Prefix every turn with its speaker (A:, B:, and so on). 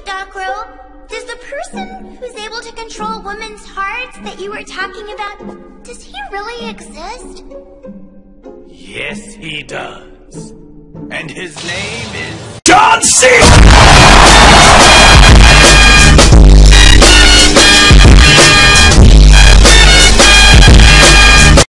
A: Docro, does the person who's able to control women's hearts that you were talking about, does he really exist?
B: Yes, he does. And his name is John C.